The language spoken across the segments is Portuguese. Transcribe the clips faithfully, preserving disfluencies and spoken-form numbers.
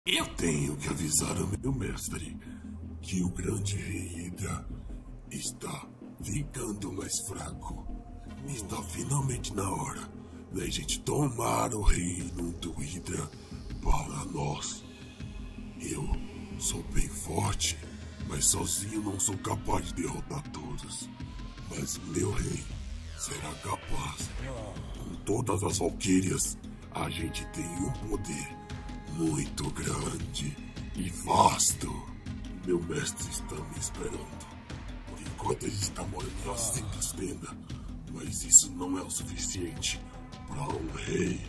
Eu tenho que avisar o meu mestre que o grande rei Hydra está ficando mais fraco. Está finalmente na hora da gente tomar o reino do Hydra para nós. Eu sou bem forte, mas sozinho não sou capaz de derrotar todos. Mas o meu rei será capaz. Com todas as valquírias, a gente tem um poder muito grande e vasto. Meu mestre está me esperando. Por enquanto ele está morando na simples tenda, mas isso não é o suficiente para um rei.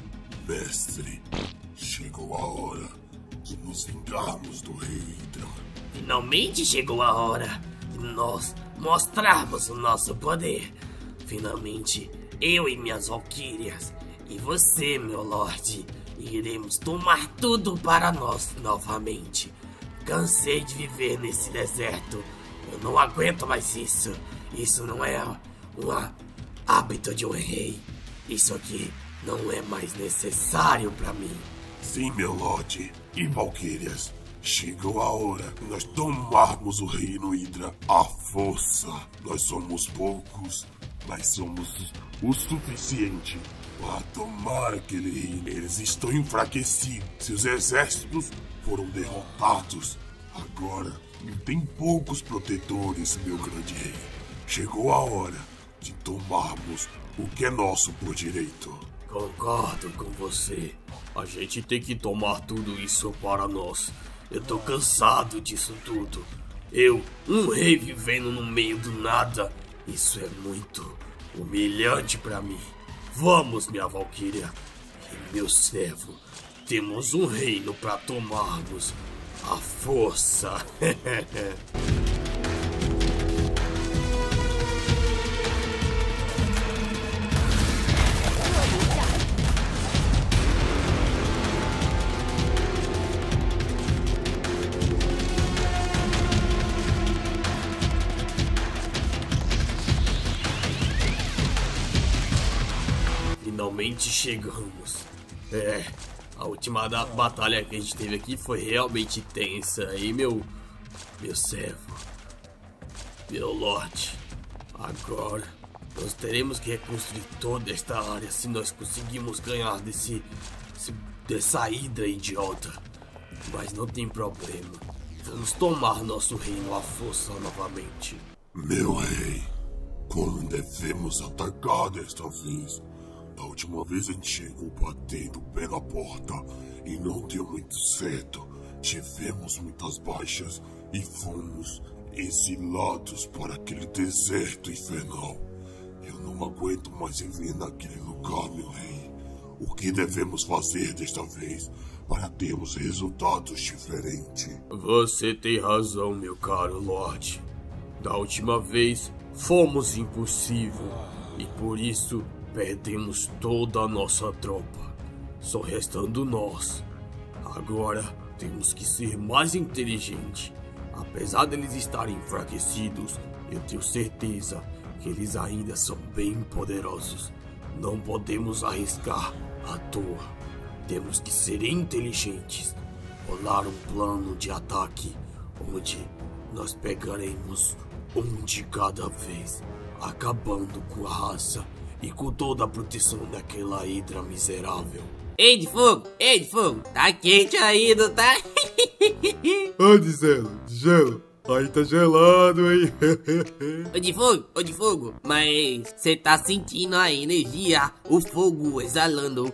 Mestre, chegou a hora de nos vingarmos do rei Hydra. Finalmente chegou a hora de nós mostrarmos o nosso poder. Finalmente, eu e minhas valquírias e você, meu lorde, iremos tomar tudo para nós novamente. Cansei de viver nesse deserto. Eu não aguento mais isso. Isso não é um hábito de um rei. Isso aqui não é mais necessário para mim. Sim, meu lorde e valquírias. Chegou a hora de nós tomarmos o reino Hydra à força. Nós somos poucos, mas somos o suficiente para tomar aquele reino. Eles estão enfraquecidos. Seus exércitos foram derrotados. Agora, ele tem poucos protetores, meu grande rei. Chegou a hora de tomarmos o que é nosso por direito. Concordo com você. A gente tem que tomar tudo isso para nós. Eu tô cansado disso tudo. Eu, um rei vivendo no meio do nada. Isso é muito humilhante para mim. Vamos, minha valquíria e meu servo. Temos um reino para tomarmos. A força. Finalmente chegamos. É, a última da batalha que a gente teve aqui foi realmente tensa. Aí, meu, meu servo, meu lorde, agora nós teremos que reconstruir toda esta área se nós conseguimos ganhar desse, desse dessa hidra idiota. Mas não tem problema. Vamos tomar nosso reino à força novamente. Meu rei, como devemos atacar desta vez? Da última vez a gente chegou batendo pela porta e não deu muito certo. Tivemos muitas baixas e fomos exilados para aquele deserto infernal. Eu não aguento mais viver naquele lugar, meu rei. O que devemos fazer desta vez para termos resultados diferentes? Você tem razão, meu caro lorde. Da última vez fomos impossível e por isso perdemos toda a nossa tropa, só restando nós. Agora temos que ser mais inteligentes. Apesar deles estarem enfraquecidos, eu tenho certeza que eles ainda são bem poderosos. Não podemos arriscar à toa. Temos que ser inteligentes. Bolar um plano de ataque onde nós pegaremos um de cada vez, acabando com a raça e com toda a proteção daquela hidra miserável. Ei de fogo, ei de fogo, tá quente aí, não tá? Ô de gelo, de gelo, aí tá gelado, hein? Ô de fogo, ô de fogo, mas cê tá sentindo a energia, o fogo exalando.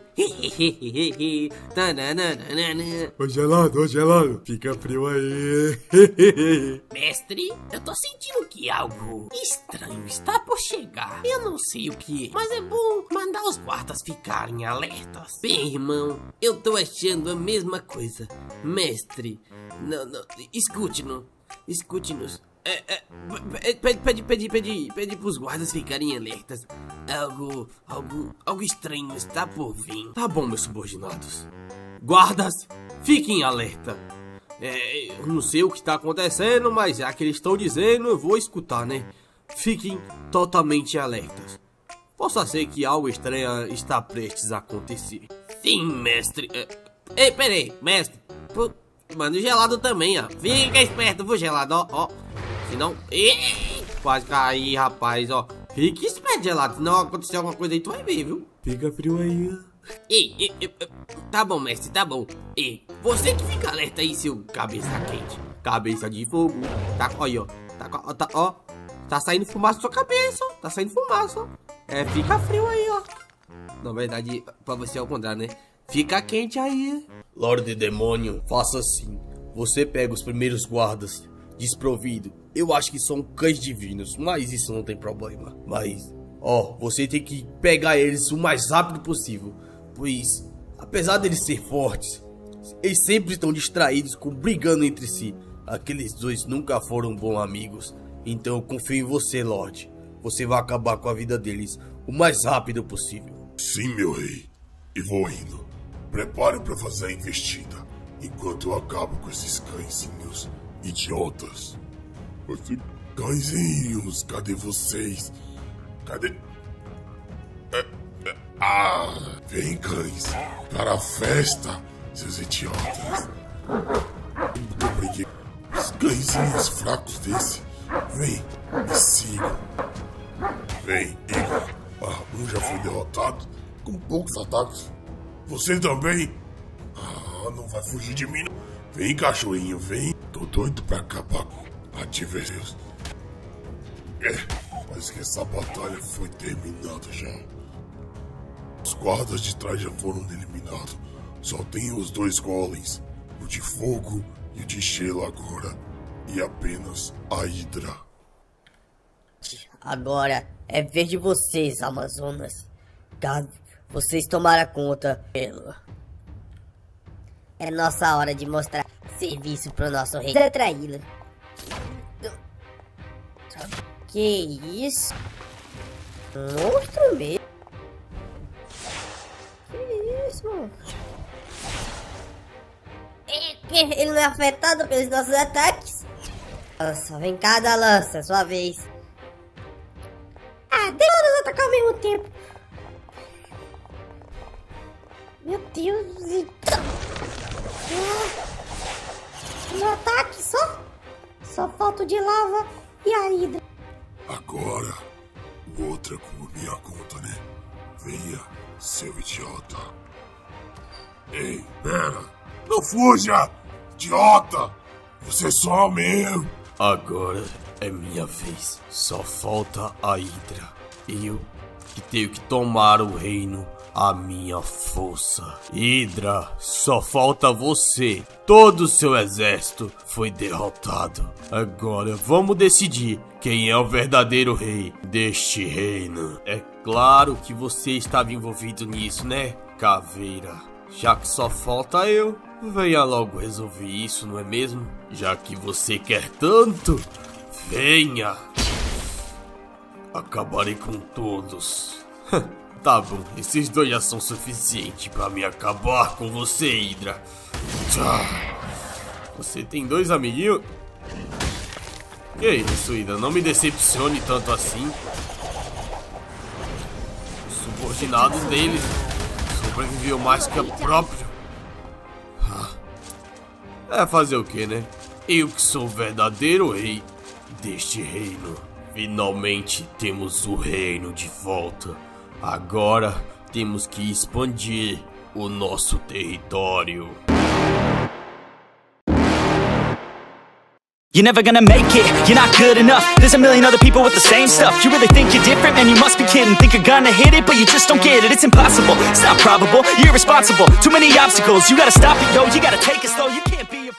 Ô gelado, ô gelado, fica frio aí. Mestre, eu tô sentindo que algo estranho está por chegar. Eu não sei o que é, mas é bom mandar os guardas ficarem alertas. Bem, irmão, eu tô achando a mesma coisa. Mestre, não, não, escute-nos, escute-nos. É, é, pede, pede, pede, pede, pede pros guardas ficarem alertas. Algo, algo, algo estranho está por vir. Tá bom, meus subordinados. Guardas, fiquem alerta. É, eu não sei o que tá acontecendo, mas já que eles estão dizendo, eu vou escutar, né? Fiquem totalmente alertas. Possa ser que algo estranho está prestes a acontecer. Sim, mestre. Ei, peraí, mestre. Pô, manda o gelado também, ó. Fica esperto, viu, gelado, ó, ó. Senão... Ih, quase caí, rapaz, ó. Fica esperto, gelado, senão acontecer alguma coisa aí, tu vai ver, viu? Fica frio aí, ó. Ei, ei, ei, tá bom, mestre, tá bom. Ei, você que fica alerta aí, seu cabeça quente. Cabeça de fogo. Tá, ó, aí, ó. Tá, ó, tá, ó. Tá saindo fumaça da sua cabeça, ó. Tá saindo fumaça, ó. É, fica frio aí, ó. Na verdade, pra você é o contrário, né? Fica quente aí. Lorde Demônio, faça assim. Você pega os primeiros guardas desprovido. Eu acho que são cães divinos, mas isso não tem problema. Mas, ó, você tem que pegar eles o mais rápido possível. Pois, apesar deles ser fortes, eles sempre estão distraídos com brigando entre si. Aqueles dois nunca foram bons amigos. Então eu confio em você, Lorde. Você vai acabar com a vida deles o mais rápido possível. Sim, meu rei. E vou indo. Prepare para fazer a investida, enquanto eu acabo com esses cãezinhos idiotas. Você... Cãezinhos, cadê vocês? Cadê... É, é, ah, vem, cães, para a festa, seus idiotas. Obrigado. Os cãezinhos fracos desse. Vem, me sigam. Vem, Igor. Ah, um já foi derrotado com poucos ataques. Você também? Ah, não vai fugir de mim, não. Vem, cachorrinho, vem. Tô doido pra acabar com adversários. É, parece que essa batalha foi terminada já. Os guardas de trás já foram eliminados. Só tem os dois golems, o de fogo e o de gelo agora. E apenas a Hidra. Agora é vez de vocês, Amazonas. Caso vocês tomaram conta, é nossa hora de mostrar serviço pro nosso rei. Traí-lo. Que isso? Monstro mesmo. Que isso, mano? Ele não é afetado pelos nossos ataques? Lança, vem cá da lança, sua vez. Ah, demora nos atacar ao mesmo tempo. Meu Deus. Um ataque só? Só falta o de lava e a Hidra. Agora, o outro é por minha conta, né? Venha, seu idiota. Ei, pera! Não fuja! Idiota! Você só meu! Agora é minha vez. Só falta a Hidra. Eu que tenho que tomar o reino à minha força. Hidra, só falta você. Todo o seu exército foi derrotado. Agora vamos decidir quem é o verdadeiro rei deste reino. É claro que você estava envolvido nisso, né, Caveira? Já que só falta eu, venha logo resolver isso, não é mesmo? Já que você quer tanto, venha. Acabarei com todos. Tá bom, esses dois já são suficientes pra me acabar com você, Hidra. Você tem dois amiguinhos? Que isso, Hidra? Não me decepcione tanto assim. Os subordinados deles sobreviveu mais que o próprio. É fazer o que, né? Eu que sou o verdadeiro rei deste reino. Finalmente temos o reino de volta. Agora temos que expandir o nosso território. You're never gonna make it, you're not good enough. There's a million other people with the same stuff. You really think you're different? Man, you must be kidding. Think you're gonna hit it, but you just don't get it. It's impossible, it's not probable, you're irresponsible. Too many obstacles, you gotta stop it, yo. You gotta take it slow, you can't be